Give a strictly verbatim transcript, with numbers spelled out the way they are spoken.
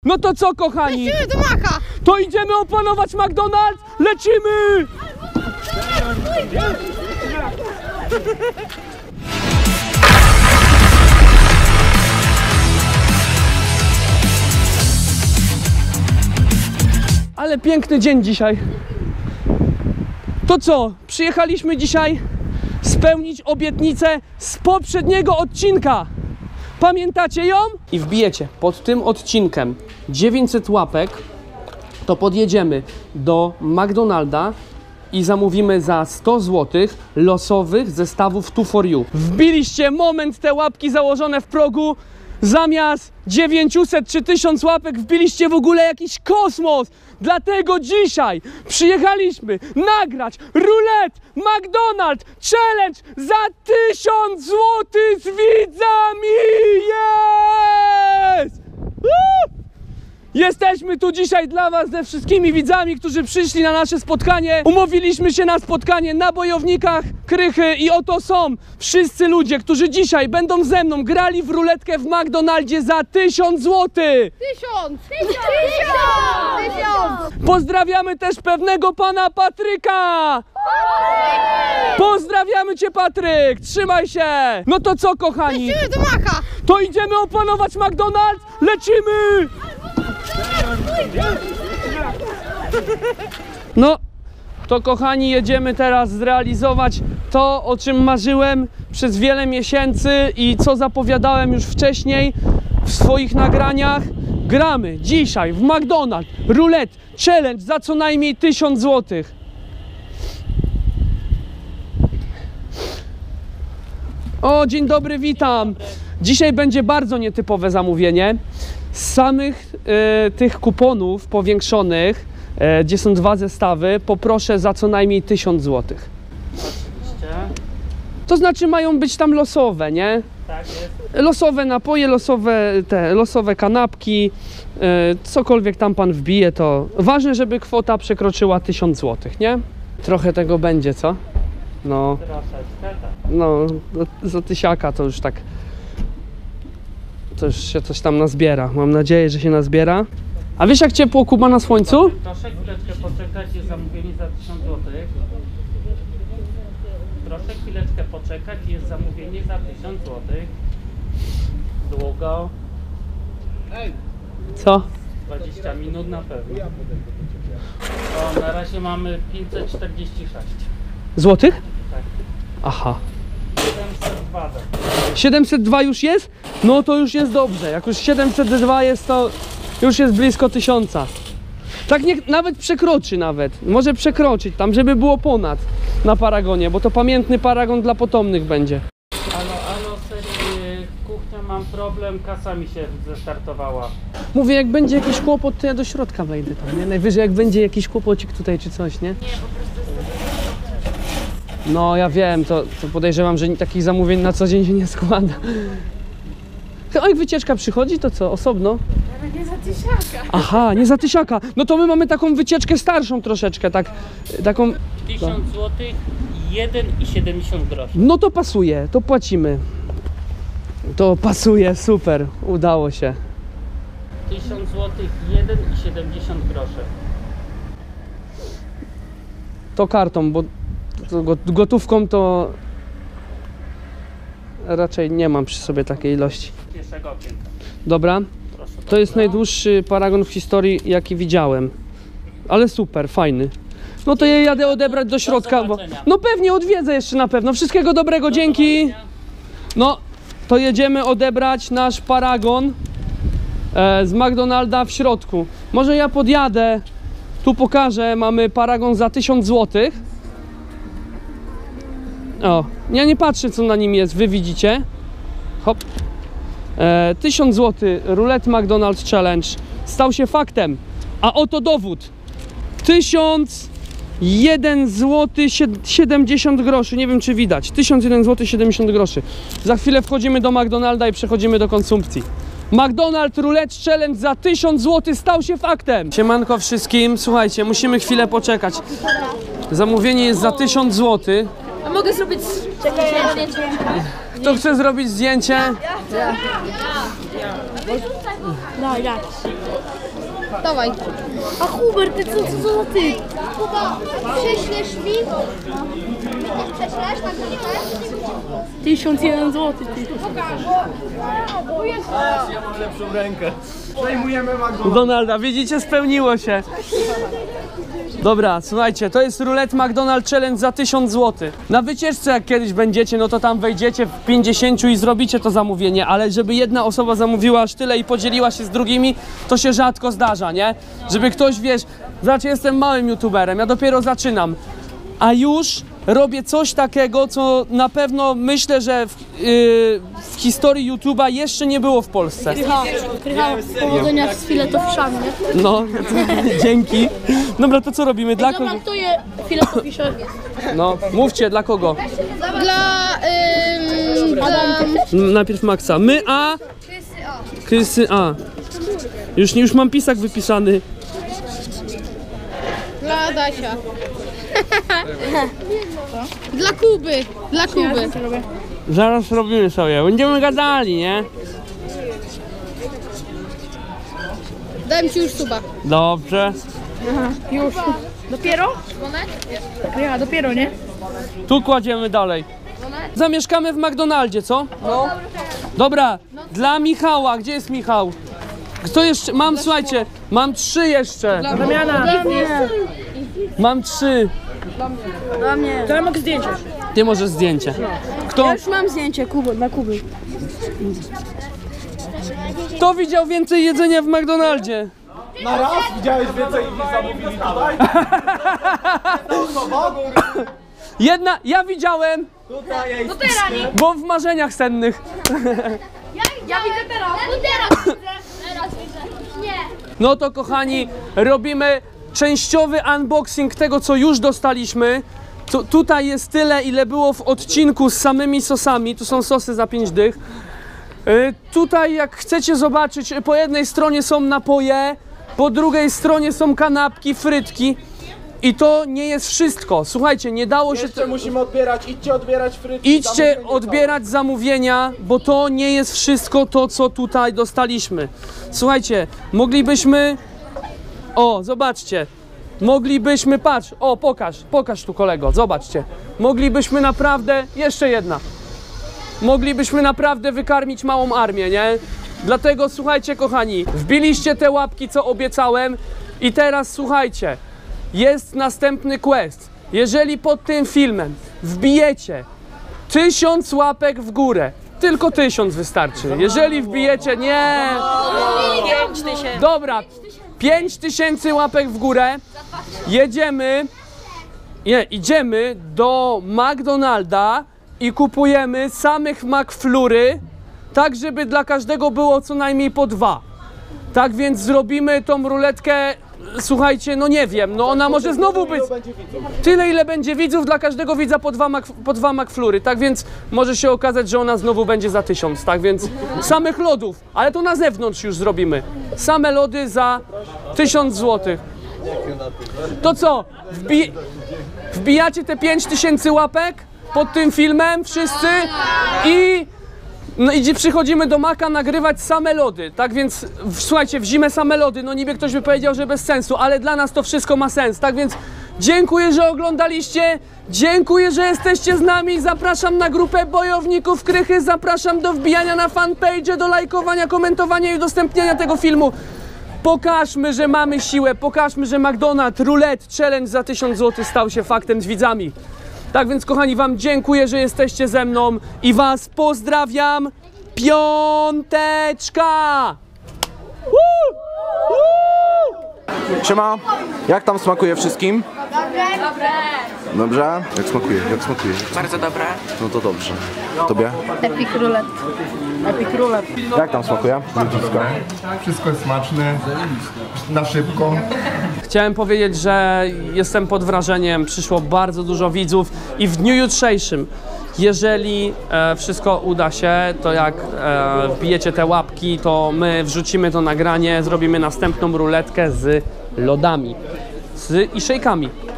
No to co, kochani? Lecimy do Maka! To idziemy opanować McDonald's? Lecimy! Ale piękny dzień dzisiaj. To co? Przyjechaliśmy dzisiaj spełnić obietnicę z poprzedniego odcinka. Pamiętacie ją? I wbijecie pod tym odcinkiem dziewięćset łapek, to podjedziemy do McDonalda i zamówimy za sto złotych losowych zestawów two for you. Wbiliście moment te łapki założone w progu. Zamiast dziewięćset czy tysiąc łapek wbiliście w ogóle jakiś kosmos. Dlatego dzisiaj przyjechaliśmy nagrać roulette McDonald's Challenge za tysiąc złotych z widzami. Jest! Woo! Jesteśmy tu dzisiaj dla was ze wszystkimi widzami, którzy przyszli na nasze spotkanie. Umówiliśmy się na spotkanie na Bojownikach Krychy i oto są wszyscy ludzie, którzy dzisiaj będą ze mną grali w ruletkę w McDonaldzie za tysiąc złotych. Tysiąc! Tysiąc! Tysiąc! Pozdrawiamy też pewnego pana Patryka. Pozdrawiamy cię, Patryk. Trzymaj się. No to co, kochani? Lecimy do Maka! To idziemy opanować McDonald's? Lecimy! No, to kochani, jedziemy teraz zrealizować to, o czym marzyłem przez wiele miesięcy i co zapowiadałem już wcześniej w swoich nagraniach. Gramy dzisiaj w McDonald's Roulette Challenge za co najmniej tysiąc złotych. O, dzień dobry, witam. Dzisiaj będzie bardzo nietypowe zamówienie. Z samych e, tych kuponów powiększonych, e, gdzie są dwa zestawy, poproszę za co najmniej tysiąc złotych. Oczywiście. To znaczy mają być tam losowe, nie? Tak jest. Losowe napoje, losowe, te, losowe kanapki, e, cokolwiek tam pan wbije, to ważne, żeby kwota przekroczyła tysiąc złotych, nie? Trochę tego będzie, co? No, Troszeczkę, tak. no, za tysiaka to już tak... To już się coś tam nazbiera. Mam nadzieję, że się nazbiera. A wiesz, jak ciepło Kuba na słońcu? Proszę chwileczkę poczekać, jest zamówienie za tysiąc złotych. Proszę chwileczkę poczekać, jest zamówienie za tysiąc złotych. Długo. Co? dwadzieścia minut na pewno. O, na razie mamy pięćset czterdzieści sześć. Złotych? Tak. Aha. siedemset dwa. tak. siedemset dwa już jest? No to już jest dobrze. Jak już siedemset dwa jest, to już jest blisko tysiąca. Tak niech nawet przekroczy nawet. Może przekroczyć tam, żeby było ponad na Paragonie, bo to pamiętny Paragon dla potomnych będzie. Alo, alo, serii kuchnia, mam problem, kasa mi się zestartowała. Mówię, jak będzie jakiś kłopot, to ja do środka wejdę tam, nie? Najwyżej jak będzie jakiś kłopocik tutaj czy coś, nie? Nie, po prostu jest No ja wiem, to, to podejrzewam, że takich zamówień na co dzień się nie składa. A jak wycieczka przychodzi, to co? Osobno? ale nie za tysiaka. Aha, nie za tysiaka. No to my mamy taką wycieczkę starszą troszeczkę, tak, taką... tysiąc złotych, jeden i siedemdziesiąt groszy. No to pasuje, to płacimy. To pasuje, super, udało się. tysiąc złotych, jeden i siedemdziesiąt groszy. To kartą, bo to got- gotówką to raczej nie mam przy sobie takiej ilości. Pierwszego okienka. Dobra, Proszę to jest bardzo. najdłuższy paragon w historii, jaki widziałem. Ale super, fajny. No to ja jadę odebrać do środka, bo... zobaczenia. No pewnie, odwiedzę jeszcze na pewno. Wszystkiego dobrego, dzięki. No, to jedziemy odebrać nasz paragon e, z McDonalda w środku. Może ja podjadę, tu pokażę, mamy paragon za tysiąc złotych. O, ja nie patrzę, co na nim jest, wy widzicie. Hop. E, tysiąc złotych, roulette McDonald's Challenge stał się faktem. A oto dowód. tysiąc jeden złoty siedemdziesiąt groszy. Nie wiem, czy widać. tysiąc jeden złoty siedemdziesiąt groszy. Za chwilę wchodzimy do McDonalda i przechodzimy do konsumpcji. McDonald's Roulette Challenge za tysiąc złotych stał się faktem. Siemanko wszystkim. Słuchajcie, musimy chwilę poczekać. Zamówienie jest za tysiąc złotych. A mogę zrobić... Czekaj, ja zdjęcie. Kto chce zrobić zdjęcie? Daj, daj. Dawaj. A Hubert, ty co, co, co za ty? Kuba, prześlesz mi? Prześlesz na tysiąc jeden złotych, ty. Ja mam lepszą rękę. Przejmujemy McDonald's. Donalda, widzicie, spełniło się. Dobra, słuchajcie, to jest roulette McDonald's Challenge za tysiąc złotych. Na wycieczce jak kiedyś będziecie, no to tam wejdziecie w pięćdziesięciu i zrobicie to zamówienie, ale żeby jedna osoba zamówiła aż tyle i podzieliła się z drugimi, to się rzadko zdarza, nie? Żeby ktoś, wiesz, znaczy jestem małym youtuberem, ja dopiero zaczynam, a już robię coś takiego, co na pewno myślę, że w, yy, w historii YouTube'a jeszcze nie było w Polsce. Krycha, krycha, powodzenia z filetofiszami, nie? No, dzięki. Dobra, to co robimy? Dla kogo? Dobra, kto je filetofisze? No, mówcie, dla kogo? Dla, ym, dla... M, Najpierw Maxa. My A. Krysy A. Już, już mam pisak wypisany. Dla Adasia. Dla Kuby. Dla Kuby. Zaraz robimy sobie. Będziemy gadali, nie? Dałem ci już suba. Dobrze. Już. Dopiero? Ja, dopiero, nie? Tu kładziemy dalej. Zamieszkamy w McDonaldzie, co? No. Dobra, dla Michała. Gdzie jest Michał? Kto jeszcze? Mam, słuchajcie, mam trzy jeszcze. Damiana. Mam trzy. Dla mnie. To ja mogę zdjęcie. Ty możesz zdjęcie. Kto? Ja już mam zdjęcie Kuby, dla Kuby. Kto widział więcej jedzenia w McDonaldzie? Na raz widziałeś więcej niż zamówili tutaj? Jedna, ja widziałem, Tutaj jest. bo w marzeniach sennych. Ja widzę teraz. No teraz widzę. Teraz widzę. Nie. No to kochani, robimy częściowy unboxing tego, co już dostaliśmy. Tu, tutaj jest tyle, ile było w odcinku z samymi sosami. Tu są sosy za pięć dych. Yy, tutaj, jak chcecie zobaczyć, po jednej stronie są napoje, po drugiej stronie są kanapki, frytki. I to nie jest wszystko. Słuchajcie, nie dało się... Jeszcze musimy odbierać, idźcie odbierać frytki. Idźcie zamówienie odbierać zamówienia, bo to nie jest wszystko to, co tutaj dostaliśmy. Słuchajcie, moglibyśmy... O, zobaczcie. Moglibyśmy, patrz, o, pokaż, pokaż tu kolego, zobaczcie. Moglibyśmy naprawdę, jeszcze jedna. Moglibyśmy naprawdę wykarmić małą armię, nie? Dlatego, słuchajcie, kochani, wbiliście te łapki, co obiecałem i teraz, słuchajcie, jest następny quest. Jeżeli pod tym filmem wbijecie tysiąc łapek w górę, tylko tysiąc wystarczy. Jeżeli wbijecie, nie... Pięć tysięcy. Dobra, pięć tysięcy łapek w górę, jedziemy, nie, idziemy do McDonalda i kupujemy samych McFlurry, tak żeby dla każdego było co najmniej po dwa. Tak więc zrobimy tą ruletkę, słuchajcie, no nie wiem, no ona może znowu być tyle, ile będzie widzów, dla każdego widza po dwa, Mac, po dwa McFlurry, tak więc może się okazać, że ona znowu będzie za tysiąc, tak więc samych lodów, ale to na zewnątrz już zrobimy. Same lody za tysiąc złotych. To co, wbi wbijacie te pięć tysięcy łapek pod tym filmem, wszyscy i... No i przychodzimy do Maka nagrywać same lody, tak więc w, słuchajcie, w zimę same lody, no niby ktoś by powiedział, że bez sensu, ale dla nas to wszystko ma sens, tak więc dziękuję, że oglądaliście, dziękuję, że jesteście z nami, zapraszam na grupę Bojowników Krychy, zapraszam do wbijania na fanpage, do lajkowania, komentowania i udostępniania tego filmu. Pokażmy, że mamy siłę, pokażmy, że McDonald's Roulette Challenge za tysiąc złotych stał się faktem z widzami. Tak więc, kochani, wam dziękuję, że jesteście ze mną i was pozdrawiam. Piąteczka! Woo! Woo! Siema, jak tam smakuje wszystkim? Dobrze. Dobrze? Jak smakuje? Jak smakuje? Bardzo dobre. No to dobrze. Tobie? Epic roulette. Epic roulette. Jak tam smakuje? Ludziska. Wszystko jest smaczne, na szybko. Chciałem powiedzieć, że jestem pod wrażeniem, przyszło bardzo dużo widzów i w dniu jutrzejszym, jeżeli e, wszystko uda się, to jak e, wbijecie te łapki, to my wrzucimy to nagranie, zrobimy następną ruletkę z lodami z, i szejkami.